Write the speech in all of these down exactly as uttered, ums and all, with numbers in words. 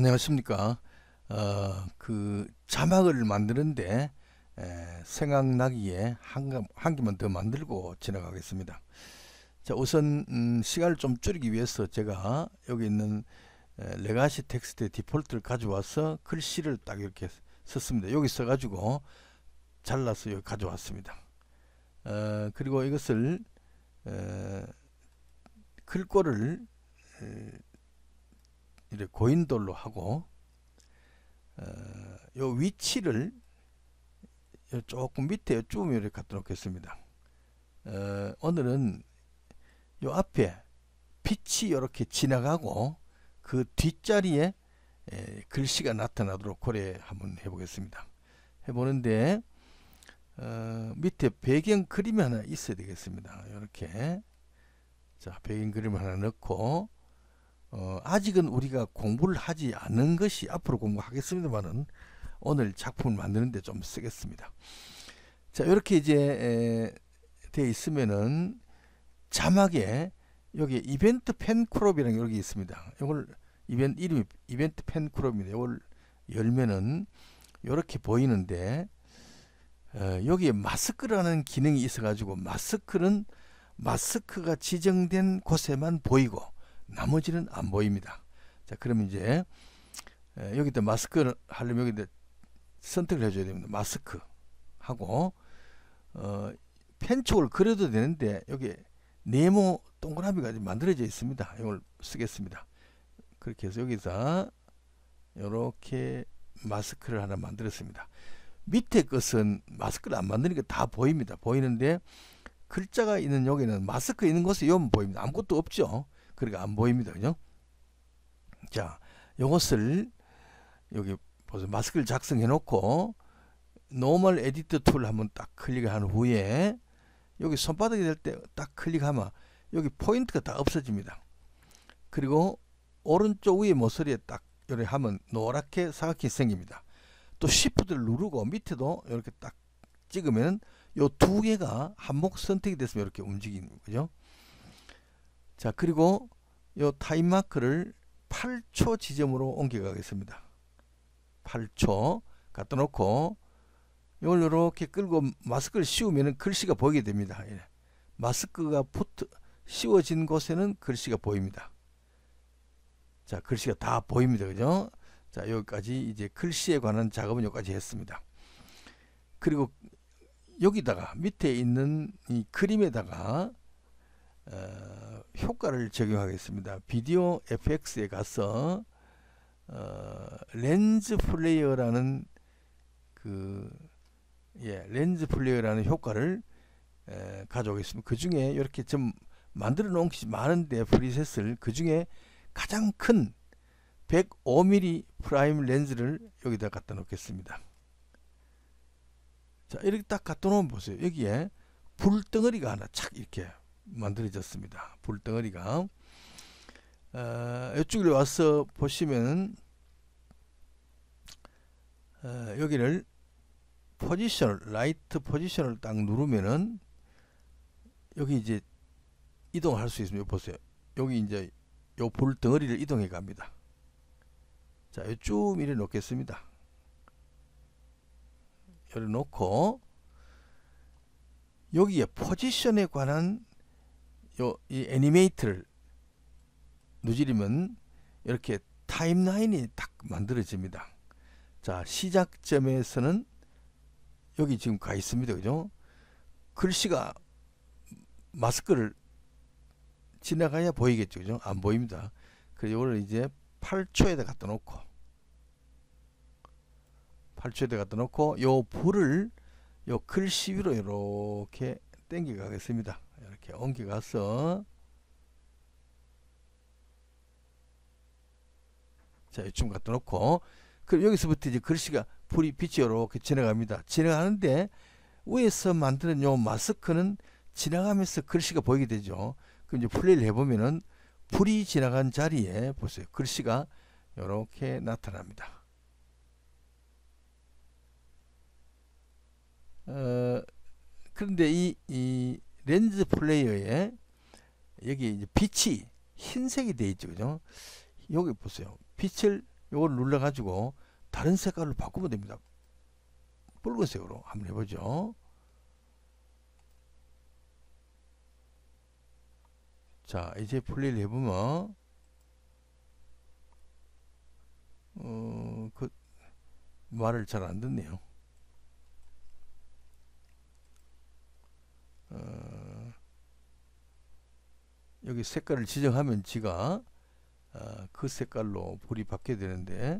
안녕하십니까. 어, 그 자막을 만드는데 에, 생각나기에 한, 한 개만 더 만들고 지나가겠습니다. 자, 우선 음, 시간을 좀 줄이기 위해서 제가 여기 있는 에, 레가시 텍스트의 디폴트를 가져와서 글씨를 딱 이렇게 썼습니다. 여기 써가지고 잘라서 여기 가져왔습니다. 어, 그리고 이것을 에, 글꼴을 에, 이렇게 고인돌로 하고 어, 요 위치를 요 조금 밑에 쭉 이렇게 갖다 놓겠습니다. 어, 오늘은 요 앞에 빛이 이렇게 지나가고 그 뒷자리에 에, 글씨가 나타나도록 그래 한번 해보겠습니다. 해보는데 어, 밑에 배경 그림이 하나 있어야 되겠습니다. 이렇게 자 배경 그림 하나 넣고 어, 아직은 우리가 공부를 하지 않는 것이 앞으로 공부하겠습니다만은 오늘 작품을 만드는데 좀 쓰겠습니다. 자, 이렇게 이제 되어 있으면은 자막에 여기 이벤트 펜크롭이라는 게 여기 있습니다. 이걸 이벤트 이름이 이벤트 펜크롭입니다. 이걸 열면은 이렇게 보이는데 어, 여기에 마스크라는 기능이 있어가지고 마스크는 마스크가 지정된 곳에만 보이고 나머지는 안 보입니다. 자, 그럼 이제 여기다 마스크를 하려면 여기다 선택을 해줘야 됩니다. 마스크 하고 어, 펜촉을 그려도 되는데 여기 네모 동그라미가 만들어져 있습니다. 이걸 쓰겠습니다. 그렇게 해서 여기서 이렇게 마스크를 하나 만들었습니다. 밑에 것은 마스크를 안 만드니까 다 보입니다. 보이는데 글자가 있는 여기는 마스크 있는 곳에 여면 보입니다. 아무것도 없죠. 그러니까 안 보입니다. 그죠? 자, 요것을 여기 보세요. 마스크를 작성해 놓고 노멀 에디터 툴 한번 딱 클릭한 후에 여기 손바닥이 될 때 딱 클릭하면 여기 포인트가 다 없어집니다. 그리고 오른쪽 위에 모서리에 딱 이렇게 하면 노랗게 사각형이 생깁니다. 또 Shift를 누르고 밑에도 이렇게 딱 찍으면 요 두 개가 한목 선택이 됐으면 이렇게 움직이는 거죠. 자, 그리고 요 타임 마크를 팔 초 지점으로 옮겨 가겠습니다. 팔 초 갖다 놓고 이걸 이렇게 끌고 마스크를 씌우면 글씨가 보이게 됩니다. 예. 마스크가 붙어 씌워진 곳에는 글씨가 보입니다. 자, 글씨가 다 보입니다. 그죠? 자, 여기까지 이제 글씨에 관한 작업은 여기까지 했습니다. 그리고 여기다가 밑에 있는 이 그림에다가 어, 효과를 적용하겠습니다. 비디오 에프엑스에 가서 어, 렌즈 플레이어라는 그 예, 렌즈 플레이어라는 효과를 에, 가져오겠습니다. 그 중에 이렇게 좀 만들어 놓은 것이 많은데 프리셋을 그 중에 가장 큰 백오 밀리미터 프라임 렌즈를 여기다 갖다 놓겠습니다. 자, 이렇게 딱 갖다 놓으면 보세요. 여기에 불덩어리가 하나 착 이렇게 만들어졌습니다. 불덩어리가 어, 이쪽에 와서 보시면 어, 여기를 포지션 라이트 포지션을 딱 누르면은 여기 이제 이동할 수 있습니다. 보세요. 여기 이제 요 불덩어리를 이동해 갑니다. 자, 쭉 이래 놓겠습니다. 이래 놓고 여기에 포지션에 관한 요 이 애니메이트를 누르면 이렇게 타임라인이 딱 만들어집니다. 자, 시작점에서는 여기 지금 가 있습니다. 그죠? 글씨가 마스크를 지나가야 보이겠죠. 그죠? 안 보입니다. 그래서 이걸 이제 팔 초에다 갖다 놓고 팔 초에다 갖다 놓고 요 불을 요 글씨 위로 이렇게 당겨 가겠습니다. 이렇게 옮겨 가서 자, 이쯤 갖다 놓고 그럼 여기서부터 이제 글씨가 불이 빛이 이렇게 지나갑니다. 지나가는데 위에서 만드는 요 마스크는 지나가면서 글씨가 보이게 되죠. 그럼 이제 플레이를 해보면은 불이 지나간 자리에 보세요. 글씨가 이렇게 나타납니다. 어, 그런데 이, 이 렌즈 플레이어에 여기 이제 빛이 흰색이 되어 있죠. 그죠? 여기 보세요. 빛을 요걸 눌러 가지고 다른 색깔로 바꾸면 됩니다. 붉은색으로 한번 해보죠. 자, 이제 플레이를 해보면 어, 그 말을 잘 안 듣네요. 어, 여기 색깔을 지정하면 지가 어, 그 색깔로 불이 바뀌어야 되는데,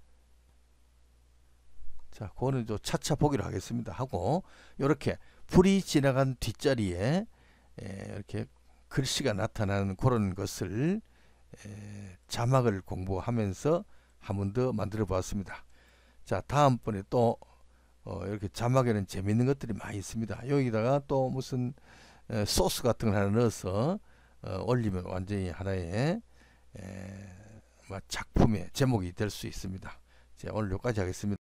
자, 그거는 좀 차차 보기로 하겠습니다. 하고 이렇게 불이 지나간 뒷자리에 에, 이렇게 글씨가 나타나는 그런 것을 에, 자막을 공부하면서 한 번 더 만들어 보았습니다. 자, 다음번에 또 어, 이렇게 자막에는 재밌는 것들이 많이 있습니다. 여기다가 또 무슨 에, 소스 같은 걸 하나 넣어서 어, 올리면 완전히 하나의 에, 뭐 작품의 제목이 될 수 있습니다. 자, 오늘 여기까지 하겠습니다.